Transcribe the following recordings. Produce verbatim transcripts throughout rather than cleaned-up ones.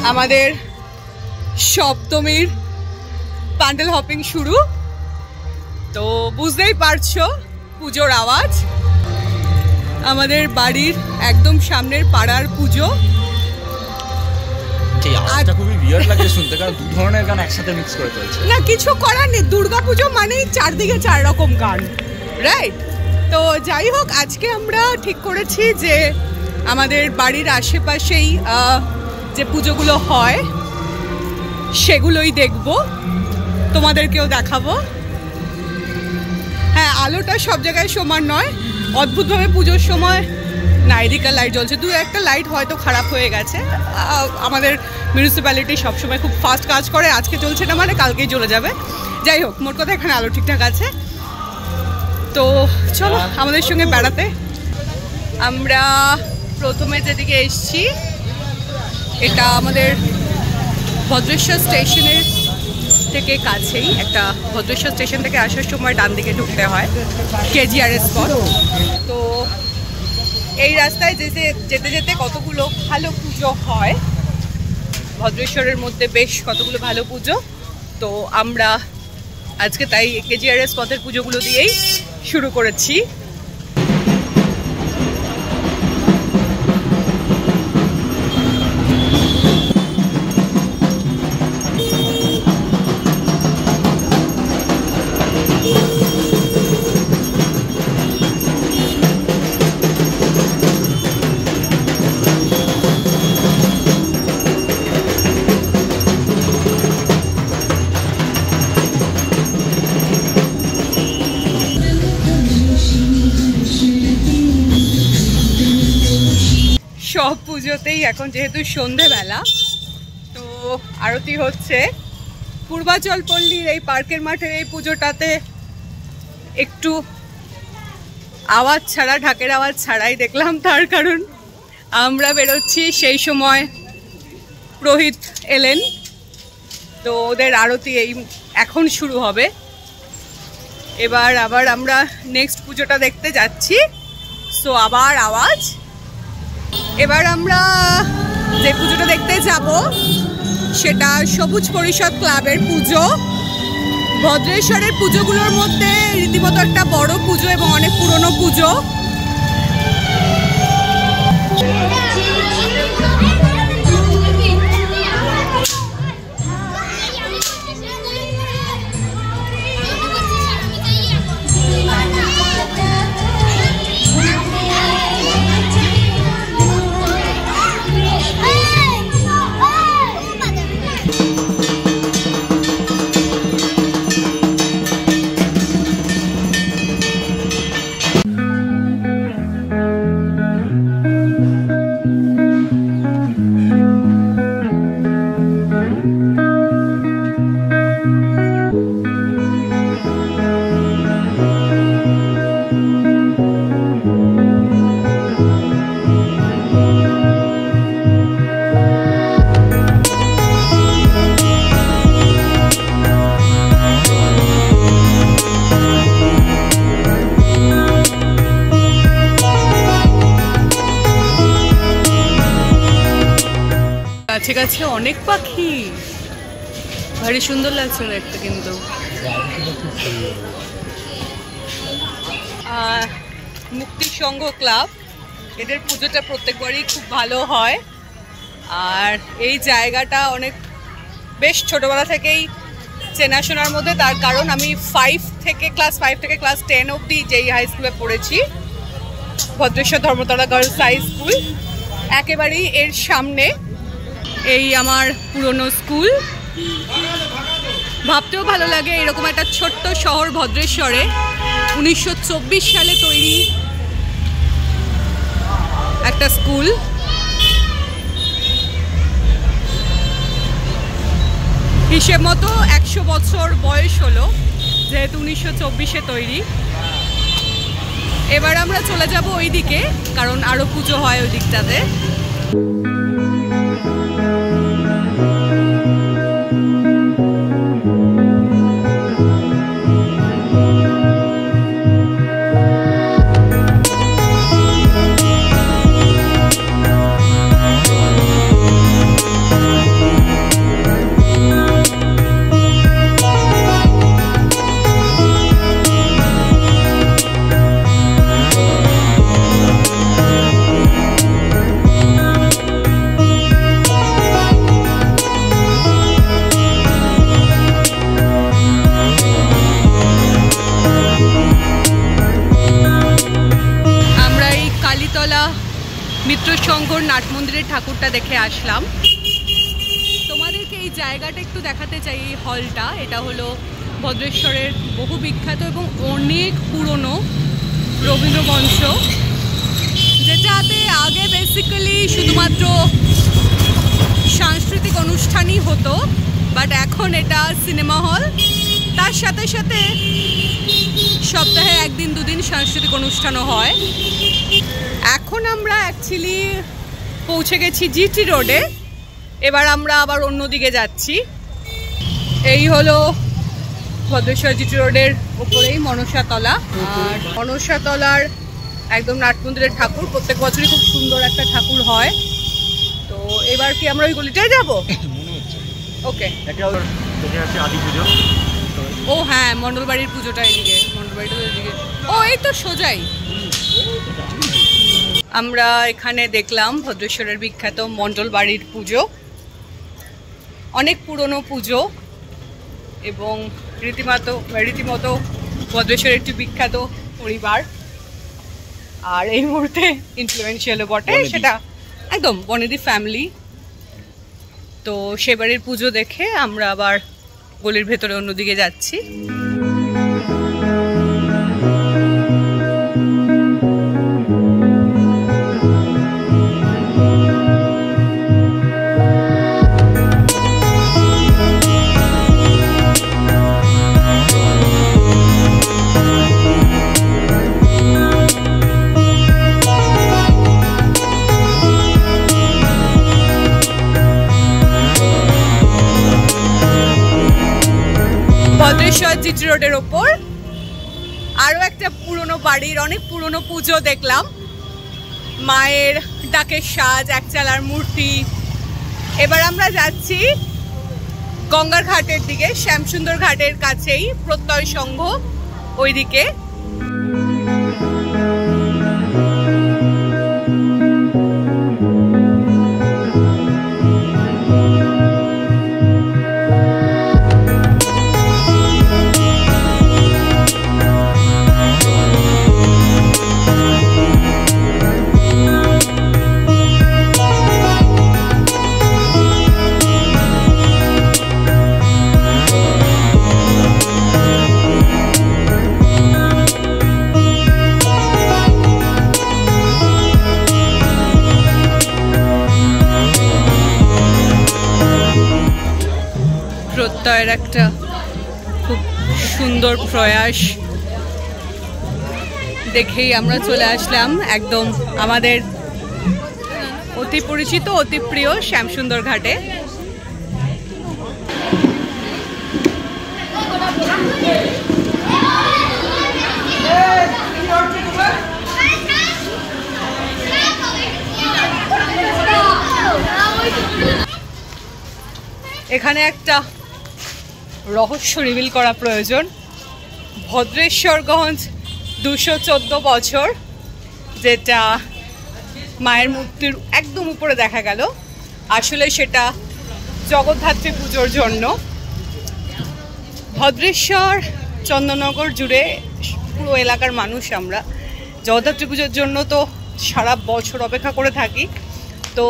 আমাদের সপ্তমীর প্যান্ডেল হপিং শুরু। তো বুঝতেই পারছো পুজোর আওয়াজ। আমাদের বাড়ির একদম সামনের পাড়ার পুজো। খুবই বিয়ার্ড লাগে শুনতে, কারণ দু ধরনের গান একসাথে মিক্স করে চলছে। না কিছু করার নেই, দুর্গা পুজো মানেই চারদিকে চার রকম গান, রাইট? তো যাই হোক, আজকে আমরা ঠিক করেছি যে আমাদের বাড়ির আশেপাশেই যে পুজোগুলো হয় সেগুলোই দেখব, তোমাদেরকেও দেখাবো। হ্যাঁ, আলোটা সব জায়গায় সমান নয়, অদ্ভুতভাবে পুজোর সময় না এদিকে লাইট জ্বলছে, দু একটা লাইট হয়তো খারাপ হয়ে গেছে। আমাদের মিউনিসিপ্যালিটি সবসময় খুব ফাস্ট কাজ করে, আজকে চলছে না মানে কালকেই চলে যাবে। যাই হোক, মোট কথা এখানে আলো ঠিকঠাক আছে। তো চলো আমাদের সঙ্গে বেড়াতে। আমরা প্রথমে যেদিকে এসছি এটা আমাদের ভদ্রেশ্বর স্টেশনের থেকে কাছেই, একটা ভদ্রেশ্বর স্টেশন থেকে আসার সময় ডান দিকে ঢুকতে হয় কেজিআরএস স্পট। তো এই রাস্তায় যেতে যেতে যেতে কতগুলো ভালো পুজো হয় ভদ্রেশ্বরের মধ্যে, বেশ কতগুলো ভালো পুজো। তো আমরা আজকে তাই কেজিআরএস পথের পুজোগুলো দিয়েই শুরু করেছি। সব পুজোতেই এখন যেহেতু সন্ধেবেলা, তো আরতি হচ্ছে। পূর্বাচল পল্লীর এই পার্কের মাঠের এই পুজোটাতে একটু আওয়াজ ছাড়া, ঢাকের আওয়াজ ছাড়াই দেখলাম। তার কারণ আমরা বেরোচ্ছি সেই সময় পুরোহিত এলেন, তো ওদের আরতি এই এখন শুরু হবে। এবার আবার আমরা নেক্সট পুজোটা দেখতে যাচ্ছি, সো আবার আওয়াজ। এবার আমরা যে পুজোটা দেখতে যাব সেটা সবুজ পরিষদ ক্লাবের পুজো। ভদ্রেশ্বরের পুজোগুলোর মধ্যে রীতিমতো একটা বড় পুজো এবং অনেক পুরনো পুজো। কাছে কাছে অনেক পাখি, ভারী সুন্দর লাগছে দেখতে। কিন্তু মুক্তি সংঘ ক্লাব, এদের পুজোটা প্রত্যেকবারই খুব ভালো হয়। আর এই জায়গাটা অনেক বেশ ছোটবেলা থেকেই চেনাশোনার মধ্যে, তার কারণ আমি ফাইভ থেকে ক্লাস ফাইভ থেকে ক্লাস টেন অবধি যেই হাই স্কুলে পড়েছি, Bhadreswar Dharmatala girls high school, একেবারেই এর সামনে এই আমার পুরনো স্কুল। ভাবতেও ভালো লাগে, এরকম একটা ছোট্ট শহর ভদ্রেশ্বরে উনিশশো চব্বিশ সালে তৈরি একটা স্কুল। হিসেব মতো একশো বছর বয়স হলো, যেহেতু উনিশশো চব্বিশে তৈরি। এবার আমরা চলে যাব ওই দিকে, কারণ আরো পুজো হয় ওই দিকটাতে। নাট মন্দিরের ঠাকুরটা দেখে আসলাম। তোমাদেরকে এই জায়গাটা একটু দেখাতে চাই। এই হলটা, এটা হলো ভদ্রেশ্বরের বহু বিখ্যাত এবং অনেক পুরনো রবীন্দ্রমঞ্চ, যেটাতে আগে বেসিক্যালি শুধুমাত্র সাংস্কৃতিক অনুষ্ঠানই হতো, বাট এখন এটা সিনেমা হল। তার সাথে সাথে সপ্তাহে একদিন দুদিন সাংস্কৃতিক অনুষ্ঠানও হয়। এখন আমরা অ্যাকচুয়ালি পৌঁছে গেছি জিটি রোডে। এবার আমরা আবার অন্যদিকে যাচ্ছি। এই হলো ভদ্রেশ্বর জিটি রোডের ওপরেই মনসাতলা। আর মনসাতলার একদম নাট মন্দিরের ঠাকুর, প্রত্যেক বছরই খুব সুন্দর একটা ঠাকুর হয়। তো এবার কি আমরা ওই গলিটায় যাবো? ওকে। ও হ্যাঁ, মণ্ডলবাড়ির পুজোটা এদিকে, মণ্ডলবাড়িটা এদিকে। ও এই তো সোজাই। আমরা এখানে দেখলাম ভদ্রেশ্বরের বিখ্যাত মণ্ডলবাড়ির পুজো। অনেক পুরনো পুজো এবং রীতিমতো রীতিমতো ভদ্রেশ্বরের একটি বিখ্যাত পরিবার। আর এই মুহূর্তে ইনফ্লুয়েন্সিয়ালও বটে, সেটা একদম বনেদি ফ্যামিলি। তো সেবারের পুজো দেখে আমরা আবার গলির ভেতরে অন্যদিকে যাচ্ছি। ভদ্রেশ্বর জিটি রোডের ওপর আরো একটা পুরনো বাড়ির অনেক পুরনো পুজো দেখলাম। মায়ের ডাকের সাজ, একচালার মূর্তি। এবার আমরা যাচ্ছি গঙ্গার ঘাটের দিকে, শ্যামসুন্দর ঘাটের কাছেই প্রত্যয় সংঘ, ওইদিকে। প্রত্যয়ের একটা খুব সুন্দর প্রয়াস দেখেই আমরা চলে আসলাম একদম আমাদের অতি পরিচিত অতি প্রিয় শ্যামসুন্দর ঘাটে। এখানে একটা রহস্য রিভিল করা প্রয়োজন। ভদ্রেশ্বরগঞ্জ দুশো চোদ্দ বছর, যেটা মায়ের মূর্তির একদম উপরে দেখা গেল, আসলে সেটা জগদ্ধাত্রী পুজোর জন্য। ভদ্রেশ্বর চন্দননগর জুড়ে পুরো এলাকার মানুষ আমরা জগদ্ধাত্রী পুজোর জন্য তো সারা বছর অপেক্ষা করে থাকি। তো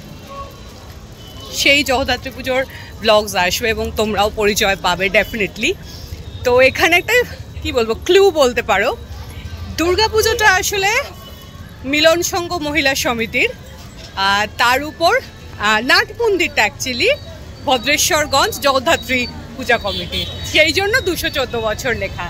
সেই জগদ্ধাত্রী পুজোর ব্লগস আসবে এবং তোমরাও পরিচয় পাবে ডেফিনেটলি। তো এখানে একটা কি বলবো ক্লু বলতে পারো, দুর্গা পুজোটা আসলে মিলন সংঘ মহিলা সমিতির, আর তার উপর নাট মন্দিরটা অ্যাকচুয়ালি ভদ্রেশ্বরগঞ্জ জগদ্ধাত্রী পূজা কমিটির, সেই জন্য দুশো চোদ্দ বছর লেখা।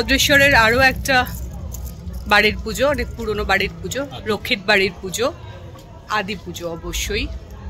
ভদ্রেশ্বরের আরও একটা বাড়ির পুজো, অনেক পুরনো বাড়ির পুজো, রক্ষিত বাড়ির পুজো, আদি পুজো অবশ্যই।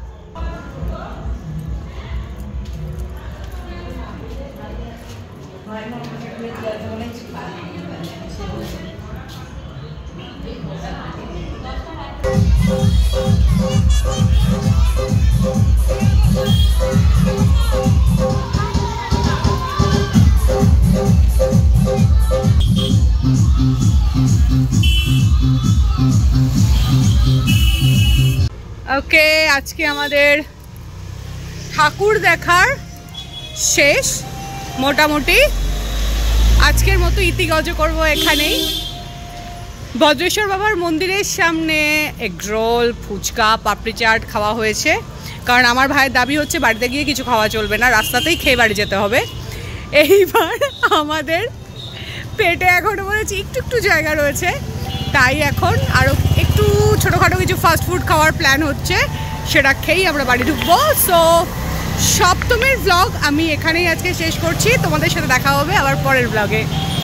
ওকে, আজকে আমাদের ঠাকুর দেখার শেষ মোটামুটি। আজকের মতো ইতিগজ করব এখানেই। ভদ্রেশ্বর বাবার মন্দিরের সামনে এগরোল, ফুচকা, পাপড়ি চাট খাওয়া হয়েছে, কারণ আমার ভাইয়ের দাবি হচ্ছে বাড়িতে গিয়ে কিছু খাওয়া চলবে না, রাস্তাতেই খেয়ে বাড়ি যেতে হবে। এইবার আমাদের পেটে এখনও বলেছি একটু একটু জায়গা রয়েছে, তাই এখন আরও একটু ছোটোখাটো কিছু ফাস্ট ফুড খাওয়ার প্ল্যান হচ্ছে, সেটা খেয়েই আমরা বাড়ি ঢুকবো। সো সপ্তমীর ব্লগ আমি এখানেই আজকে শেষ করছি, তোমাদের সাথে দেখা হবে আবার পরের ব্লগে।